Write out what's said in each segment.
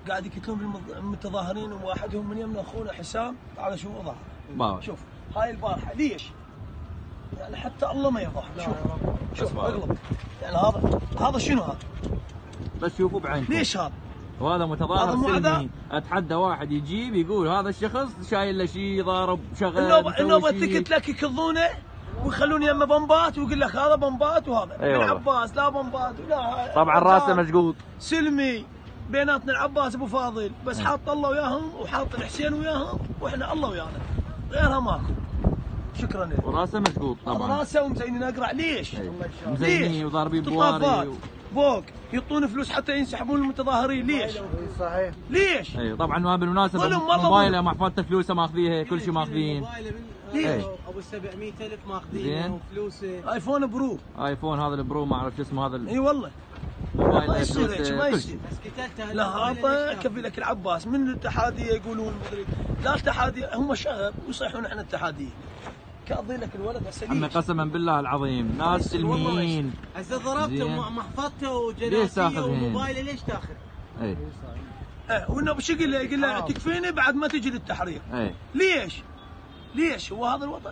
قاعد يقتلون بالمتظاهرين، وواحدهم من يمنا اخونا حسام على شو وضعه. شوف هاي البارحه ليش؟ يعني حتى الله ما يرضى. شوف اغلط. يعني هذا شنو هذا؟ بس شوفوا بعينكم ليش هذا؟ وهذا متظاهر سلمي. اتحدى واحد يجيب يقول هذا الشخص شايل له شيء، ضارب شغل النوبه تكت لك يكضونه ويخلون يمه بمبات ويقول لك هذا بمبات وهذا. أيوة. العباس لا بمبات ولا طبعا راسه مشقوط سلمي. بيناتنا العباس ابو فاضل بس حاط الله وياهم وحاط الحسين وياهم واحنا الله ويانا، غيرها ماكو. شكرا لك. وراسه مشقوط طبعا. راسه ومزينين اقرع. ليش؟ مزينين وضاربين بواري فوق يعطون فلوس حتى ينسحبون المتظاهرين. ليش؟ صحيح. ليش؟ اي طبعا. ما بالمناسبه موبايله محفظته فلوسه ماخذيها، كل شيء ماخذين. ليش؟ ابو 700,000 ماخذينه وفلوسه. ايفون برو. ايفون هذا البرو ما اعرف شو اسمه هذا. اي والله. ما يصير هيك، ما يصير. لا هذا كفي لك العباس من الاتحاديه يقولون مدري. لا الاتحاديه هم شغب ويصيحون احنا الاتحاديه. كاضي لك الولد هسه. عمي قسما بالله العظيم ناس سلميين. هسه ضربته محفظته وجناسيه وموبايله ليش تاخذ؟ اي وانه شو يقول له؟ يقول له تكفيني بعد ما تجي للتحرير. ليش؟ ليش؟ هو هذا الوطن؟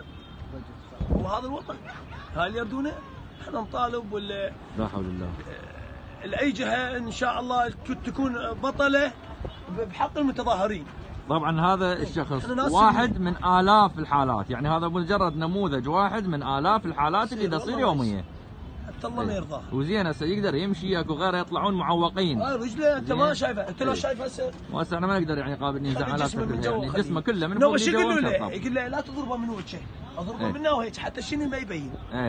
هو هذا الوطن؟ هاي اللي يردونه؟ احنا نطالب ولا لا حول الله. لاي جهه ان شاء الله تكون بطله بحق المتظاهرين. طبعا هذا الشخص واحد من آلاف الحالات، يعني هذا مجرد نموذج واحد من آلاف الحالات اللي تصير يوميا. حتى الله ما يرضاه. وزين هسه يقدر يمشي، اكو غيره يطلعون معوقين. هاي رجله انت ما شايفه، انت لو شايف هسه. وهسه احنا ما نقدر يعني قابل نزعلات يعني جسمه كله من فوق. فوق يقول له؟ يقول له لا تضربه من وجهه، اضربه منه وهيك حتى شنو ما يبين.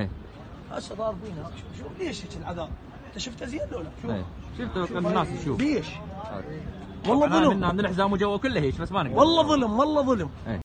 هسه ضاربينها. شوف ليش هيك العذاب؟ انت شفته زين لو لا؟ شفت الناس تشوف. ليش؟ والله ظلم. عندنا حزام وجوه كله هيك بس ما نقدر. والله ظلم، والله ظلم.